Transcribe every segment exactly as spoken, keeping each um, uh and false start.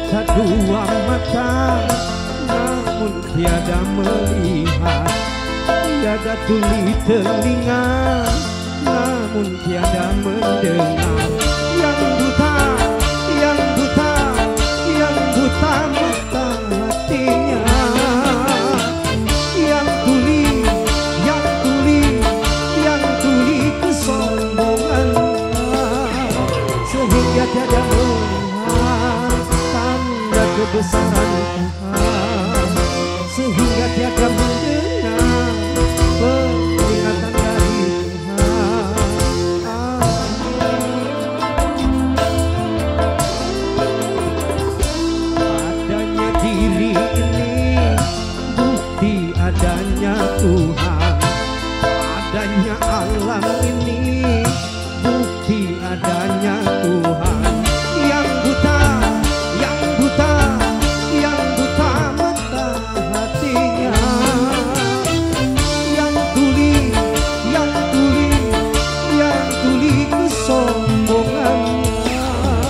buta dua mata namun tiada melihat, tiada tuli telinga namun tiada mendengar. Yang buta, yang buta, yang buta mata hatinya, yang tuli, yang tuli, yang tuli kesombongannya, sehingga tiada melihat tanda kebesaran Tuhan, sehingga tiada mendengar peringatan dari Tuhan. Adanya diri ini bukti adanya Tuhan, adanya alam ini bukti adanya Tuhan. Yang buta, yang buta, yang buta mata hatinya, yang tuli, yang tuli, yang tuli kesombongannya.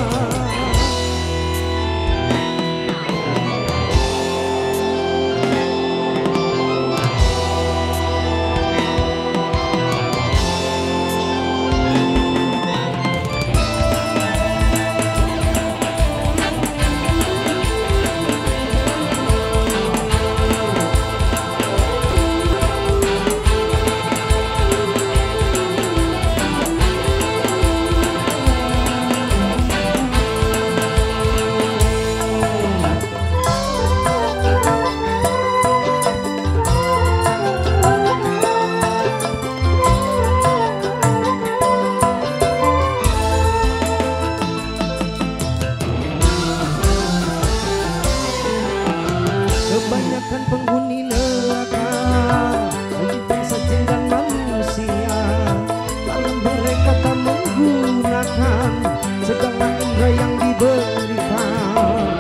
Kebanyakan penghuni neraka bagi bangsa jin dan manusia, lalu mereka tak menggunakan segala indera yang diberikan.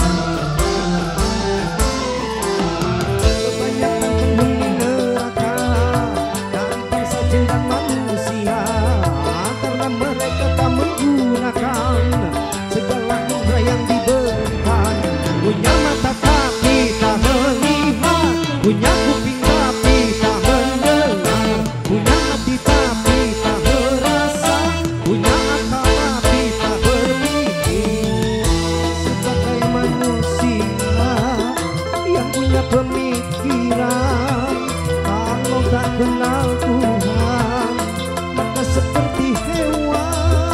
Kebanyakan penghuni neraka dari bangsa jin dan manusia, karena mereka tak menggunakan segala indera yang diberikan. Punya mata tapi tak melihat, punya kuping tapi tak mendengar, punya hati tapi tak merasa, punya akal tapi tak berpikir. Sebagai manusia yang punya pemikiran, kalau tak kenal Tuhan maka seperti hewan.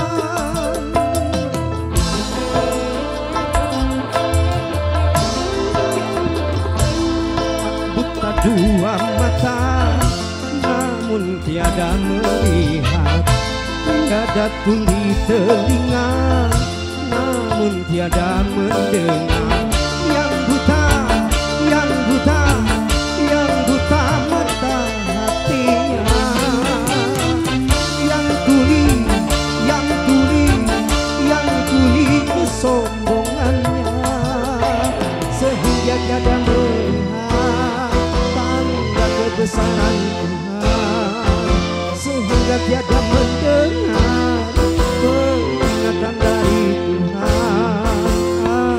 Dua mata namun tiada melihat, tiada tuli telinga namun tiada mendengar. Yang buta, yang buta, yang buta mata hatinya, yang tuli, yang tuli, yang tuli kesombongannya, sehingga tiada melihat kebesaran Tuhan, sehingga tiada mendengar peringatan dari Tuhan.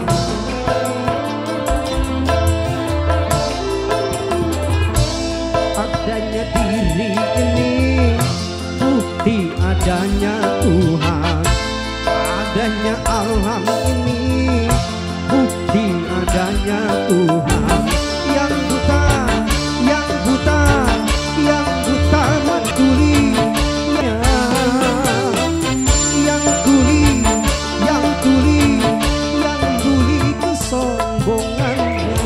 Adanya diri ini bukti adanya Tuhan, adanya alam ini bukti adanya Tuhan. Yang buta, yang buta, yang buta mentulinya, yang tuli, yang tuli, yang tuli kesombongannya.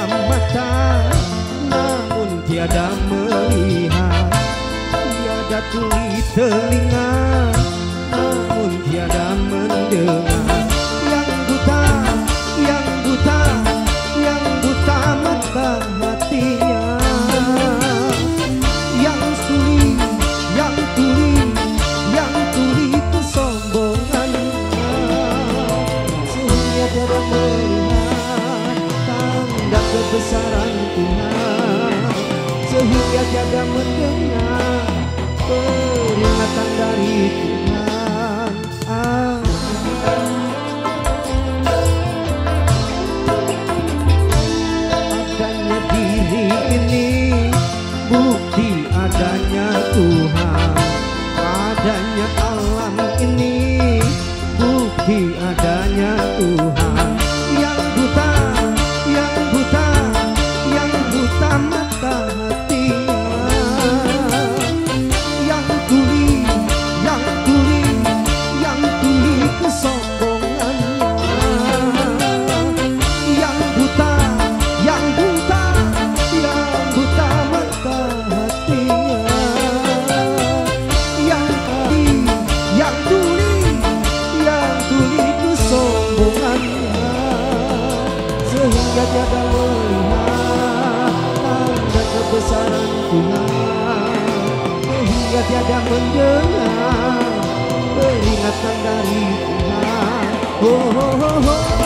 mata namun tiada melihat, tiada tuli telinga namun tiada mendengar. Yang buta, yang buta, yang buta mata hatinya. Yang tuli, yang tuli, yang tuli kesombongannya. Sehingga tiada melihat tanda kebesaran Tuhan, sehingga tiada mendengar peringatan dari Tuhan. Ah. Adanya diri ini bukti adanya Tuhan, adanya alam ini bukti adanya Tuhan. Yang buta, yang buta, yang buta mata hatinya. Yang tuli, yang tuli, yang tuli kesombongannya. Yang buta, yang buta, yang buta mata hatinya. Yang tuli, yang tuli, yang tuli kesombongannya. Sehingga tiada melihat tanda kebesaran Tuhan, sehingga tiada mendengar peringatan dari Tuhan. Oh, oh, oh, oh.